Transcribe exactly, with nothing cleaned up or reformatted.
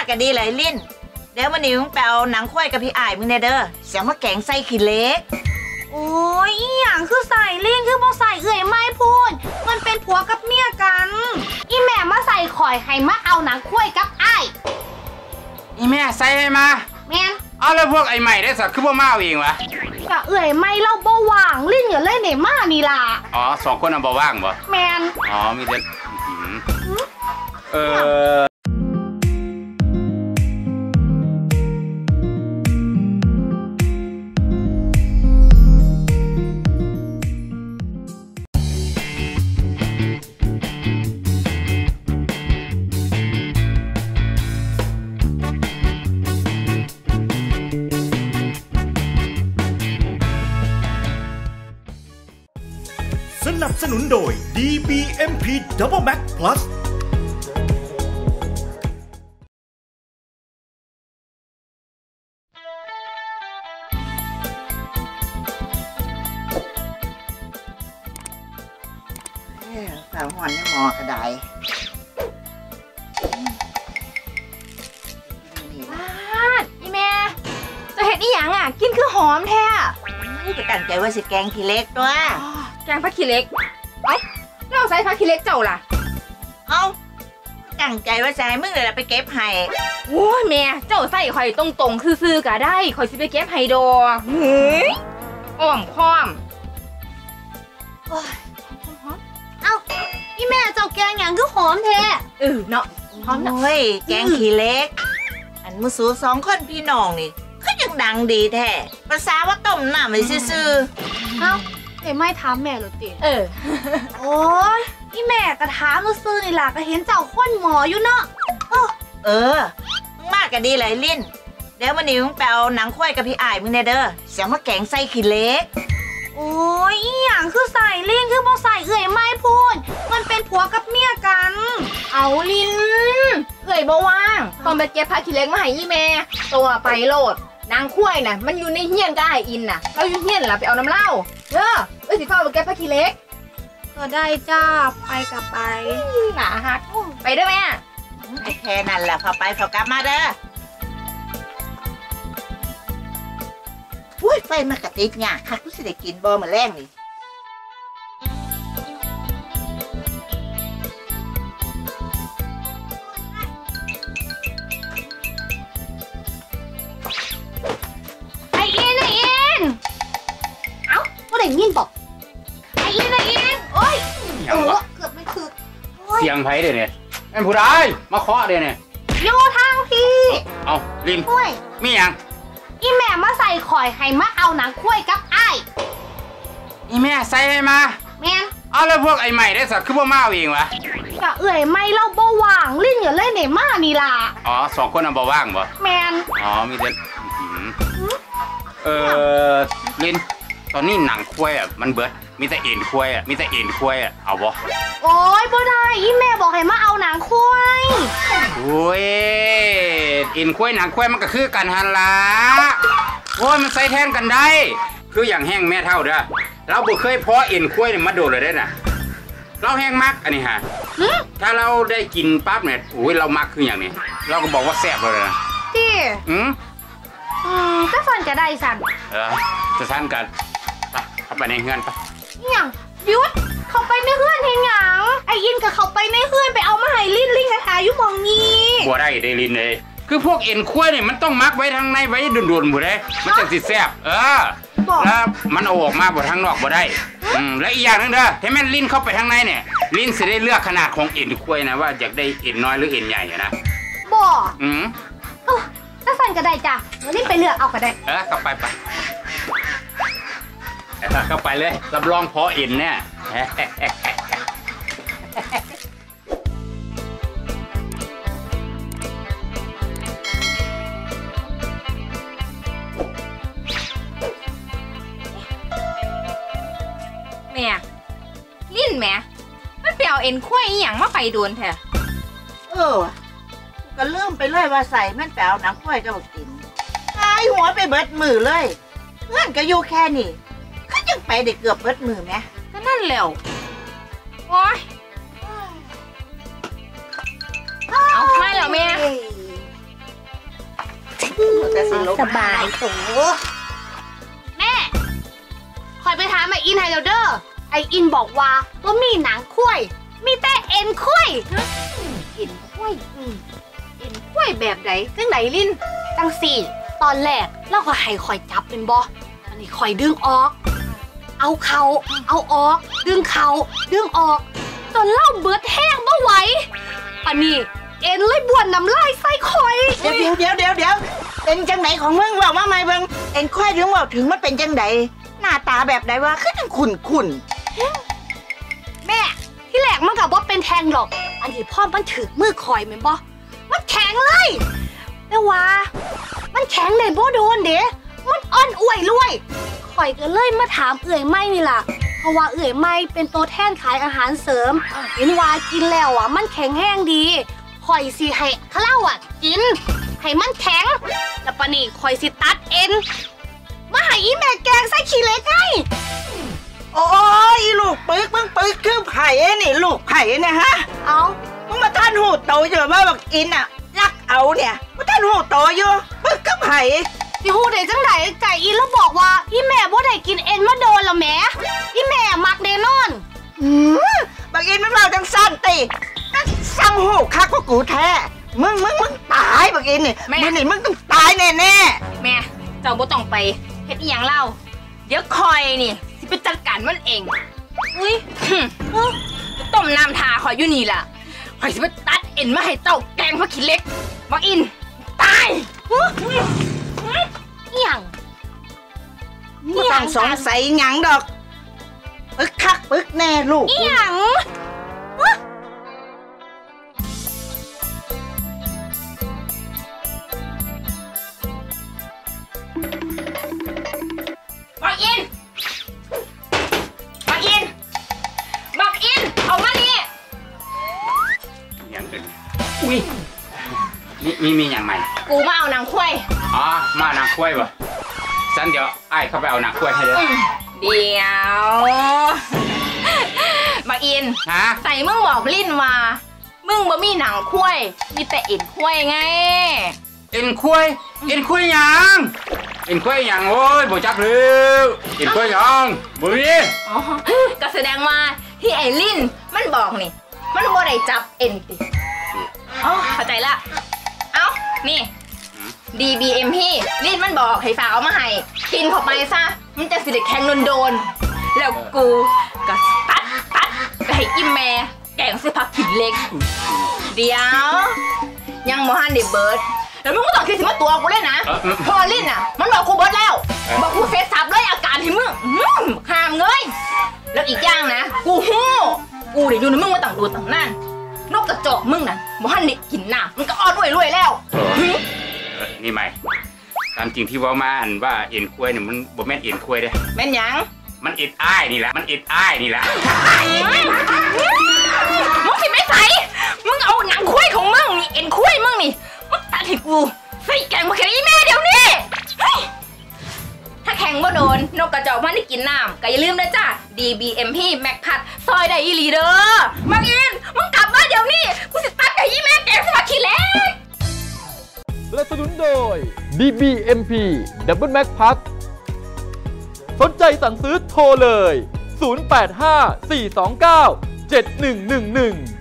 กันดีเลยลิ้นเดี๋ยววันนี้มึงไปเอาหนังควายกับพี่อ้ายมึงเนเด้อเสียงว่าแกงใส่ขี้เล็กโอ้ยอีหยังคือใส่ลิ้นคือบ่ใส่เอื่อยไม่พูดมันเป็นผัวกับเมียกันอีแม่มาใส่ข่อยให้มาเอาหนังควายกับอ้ายอีแม่ใส่ให้มาแม่นเอาแล้วพวกไอ้ใหม่ได้สักคือบ่มาเอาเองวะกะเอื่อยไม่เล่าบ่ว่างลิ้นอย่าเล่นไหนมานี่ล่ะอ๋อสองคนน่ะบ่ว่างบ่แม่นอ๋อมีแต่เออสนับสนุนโดย ดี บี เอ็ม พี Double Max Plus สาวหอนนี่หมอกระไดว้าอีแม่จะเห็ดอีหยังอ่ะกินคือหอมแท้ก็ตั้งใจว่าสิแกงขี้เล็กด้วยแกงผักขี้เล็กเอ้าเราใส่ผักขี้เล็กเจ้าล่ะเอ้าตั้งใจว่าจะให้มึงเลยไปเก็บให้โอ้ยแม่เจ้าใส่ข่อยตรงๆซื่อๆก็ได้ข่อยสิไปเก็บให้ดอกเฮ้ยอ้อมค้อมเอ้าอีแม่เจ้าแกงอย่างคือหอมแท้เออเนาะหอมเฮ้ยแกงขี้เล็กอันมุสูสองคนพี่น้องนี่ก็ยังดังดีแท้ภาษาว่าต้มน้ำไม่ซื่อเอ้าแต่ไม่ถามแม่หรอติเออโอ้ยอีแม่กระถามมือซื่อนี่ล่ะก็เห็นเจ้าข้นหมออยู่เนาะเออมึงมากกันดีเลยลิ้นเดี๋ยววันนี้มึงไปเอาหนังควายกับพี่อ้ายมึงเนเด้อเสียงว่าแกงใส่ขี้เล็กโอ้ยอีหยังคือใส่ลิ้นคือบ่ใส่เอื่อยไม่พูดมันเป็นผัวกับเมียกันเอาลิ้นเอื่อยบ่ว่างต้องไปเก็บผักขี้เล็กมาให้ยี่แม่ตัวไปโลดนางคุ้ยน่ะมันอยู่ในเฮียนก็ไออินน่ะเราอยู่เฮียนล่ะไปเอาน้ำเหล้าเออเอ้ยสิเข้าไปเก็บผักขี้เล็กก็ได้จ้าไปกับไปหนาฮักไปได้ไหมไอ้แค่นั้นแหละพอไปพอกลับมาเด้ออุ้ยไฟมากระติดเนี่ยคักกูสิได้กินบ่มาแรงนี่ไออินไออินเอ้าก็ได้ยินบอกไออินไออินโอ้ยเออเกือบไม่คือเสียงไผ่เดี๋ยวนี้ไอ้ผู้ใดมาเคาะเดี๋ยวนี้อยู่ทางพี่เอาลินมีอย่างอีแม่มาใส่ข่อยให้มาเอาหนังควายกับไอ้อีแม่ใส่ให้มาแม่นเอาแล้วพวกไอ้ใหม่ได้สักคือบ่มาเอาเองวะกะเอื่อยไม่เล่าบ่ว่างลิ้นอย่าเล่นไหนมานี่ล่ะอ๋อสองคนน่ะบ่ว่างบ่แม่นอ๋อมีแต่เออลินตอนนี้หนังควายอ่ะมันเบิดมีแต่เอ็นควายอ่ะมีแต่เอ็นควายอ่ะเอาบ่โอ้ยบ่ได้อีแม่บอกให้มาเอาหนังควายโอ้ยเอ็นควายหนังควายมันก็คือกันหันละโอ้ยมันใส่แทนกันได้คืออย่างแห้งแม่เท่าเด้อเราบ่เคยเพาะเอ็นควายเนี่ยมาโดนเลยได้น่ะเราแห้งมักอันนี้ฮะถ้าเราได้กินปั๊บเนี่ยโอ้ยเรามักคืออย่างนี้เราก็บอกว่าแซ่บเลยนะที่อืมอืมก็สั่นจะได้สั่นเออจะสั่นกันไปเข้าไปในเฮือนไปอย่างยุดเขาไปในเฮือนเห็นหยังไออินกับเขาไปในเฮือนไปเอามาให้ลิ้นลิ้นกระทาอยู่มองนี้บัวได้ได้ลิ้นเลยคือพวกเอ็นขั้วเนี่ยมันต้องมักไว้ทางในไว้ดุนๆบัวได้มันจะติดแซ่บเออแล้วมันเอาออกมาบัวทางนอกบัวได้อืมและอีกอย่างนึงเด้อให้แม่ลิ้นเข้าไปทางในเนี่ยลิ้นจะได้เลือกขนาดของเอ็นขั้วนะว่าอยากได้เอ็นน้อยหรือเอ็นใหญ่นะบ่อืมเออถ้าสั่นก็ได้จ้ะลิ้นไปเลือกเอาก็ได้เออเข้าไปไปเข้าไปเลยรับรองพอเอ็นเนี่ยแม่ลิ้นแม่มันเปล่าเอ็นคุ้ยอีหยังมาไปโดนแท้เออก็เริ่มไปเลยว่าใส่แม่นแปลวหนังควายก็บอกกินหายหัวไปเบิดมือเลยเพื่อนก็อยู่แค่นี้ก็ยังไปได้เกือบเบิดมือไหมก็นั่นแหละโอ้ยเอาไม่เหรอแม่แต่สิลบสบายโถแม่คอยไปถามไออินไฮเดอร์ไออินบอกว่าว่ามีหนังคุ้ยมีแต่เอ็นคุ้ยเอ็นคุ้ยอืมเอ็นคุ้ยแบบไหนจังไหนลินจังสี่ตอนแรกเราก็ให้คอยจับเป็นบออันนี้คอยดึงออกเอาเขาเอาออกดึงเขาดึงออกจนเล่าเบิดแห้งบ่ไหวอันนี้เอ็นเลยบวนน้ำลายใส่คอยเดี๋ยวเดี๋ยวเดี๋ยวเดี๋ยวเป็นจังไหนของมึงบอกมาไหมเบิ่งเอ็นค่อยถึงบอกถึงมันเป็นจังไหนหน้าตาแบบไหนวะคือจังขุ่นขุ่นแม่ที่แหลกมันกับว่าเป็นแทงหรอกอันที่พ่อมันถือมือคอยแม่นบ่มันแข็งเลยแต่ว่ามันแข็งได้บ่โดนเด้มันอ่อนอ้วยรวยคอยก็เลยมาถามเอื่อยไม้นี่ล่ะเพราะว่าเอื่อยไม้เป็นตัวแทนขายอาหารเสริมเห็นว่ากินแล้วอ่ะมันแข็งแห้งดีคอยสิให้ข้าวอ่ะกินให้มันแข็งแล้วปะนี่คอยสิตัดเอ็นมาให้อีแม่แกงใส่ขี้เหล็กไงโอ้ยลูกปึ๊กมึงปึ๊กคือไผ่นี่ลูกไผ่เนี่ยฮะเอามึงมาท่านหูโตอยู่ว่าบักอินอ่ะรักเอาเนี่ยมาท่านหูโตอยู่ปึ๊กคือไผ่สิฮู้ได้จังไดไก่อีแล้วบอกว่าอีแม่บ่ได้กินเอ็นมาโดนแล้วแหมอีแม่มักแน่นอนอืมบักอินมันเราจังสั้นติสั่งหูคักว่ากูแท้มึงมึงมึงตายบักอินนี่มึงนี่มึงต้องตายแน่แน่แม่เจ้าบ่ต้องไปเฮ็ดอีหยังเล่าเดี๋ยวคอยนี่สิไปจัดการมันเองอุ้ยต้มน้ำทาคอยอยู่นี่ล่ะคอยสิไปตัดเอ็นมาให้เจ้าแกงผักขี้เหล็กบักอินตายอีหยังไม่ต้องสงสัยหยังดอกปึ๊กคักปึ๊กแน่ลูกอีหยังบักอินบักอินบักอินเอามานี่อย่างอื่นอุ้ยมีมีมีอย่างใหม่กูมาเอานางคุ้ยอ๋อมานางกล้วยบ่ฉันเดี๋ยวไอ้เข้าไปเอานางกล้วยให้เด้อเดี๋ยวบักอินฮะใส่มึงบอกลิ้นว่ามึงบ่มีหนังคุ้ยมีแต่เอ็นคุ้ยไงเอ็นกล้วยเอ็นกล้วยหยังเอ็นกล้วยหยังโอ้ยบ่จักเลยเอ็นกล้วยหยังบ่มีอ๋อก็แสดงว่าที่ไอ้ลิ้นมันบอกนี่มันบ่ได้จับเอ็นติอ๋อเข้าใจละเอ้านี่ ดี บี เอ็ม พี่ลิ้นมันบอกให้ฝากเอามาให้กินเข้าไปซะมันจะสิได้แข็งโดนๆแล้วกูก็ตัดตัดไปให้อิ่มแม่แกงซื้อผักขี้เหล็กเดี๋ยวยังบ่ทันได้เบิดแล้วมึงก็ต้องคิดสิมาตัวกูเลยนะพอลิ้นอ่ะมันบอกกูเบิดแล้วบอกกูเฟซซับเลยอาการที่มึงอื้อห้ามเงยแล้วอีกอย่างนะกูฮู้กูเดี๋ยวอยู่ในมึงมาต่างดูต่างนั่นนกกระจอกมึงน่ะบ่ทันได้กินน้ำมันก็อ้อนรวยรวยแล้วเออนี่ใหม่ตามจริงที่เว่ามาอันว่าเอ็นกล้วยเนี่ยมันบ่แม่นเอ็นกล้วยเด้แม่นหยังมันเอ็ดอ้ายนี่แหละมันเอ็ดอ้ายนี่แหละมึงสิไม่ใส่มึงเอาหนังคุ้ยของมึงนี่เอ็นคุ้ยมึงนี่มึงตัดให้กูใส่แกงมาแค่นี้แม่เดี๋ยวนี้เฮ้ยถ้าแข่งบ่โดนนกกระจอกมันได้กินน้ำก็อย่าลืมนะจ้า ดี บี เอ็ม พี แม็กพัดซอยได้อีหลีเด้อมังอินมึงกลับมาเดี๋ยวนี้กูสิตัดให้ยี่แม่แกงสมัครขี้เล็กสนับสนุนโดย ดี บี เอ็ม พี Double Mac Pack สนใจสั่งซื้อโทรเลย ศูนย์ แปด ห้า สี่ สอง เก้า เจ็ด หนึ่ง หนึ่ง หนึ่ง